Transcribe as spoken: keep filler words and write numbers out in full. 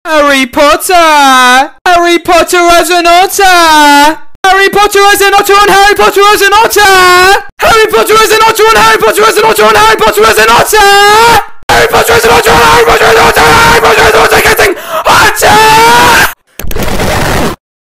Harry Potter! Harry Potter as an otter! Harry Potter as an otter and Harry Potter as an otter! Harry Potter as an otter and Harry Potter as an otter and Harry Potter as an otter! Harry Potter as an otter and Harry Potter as an otter!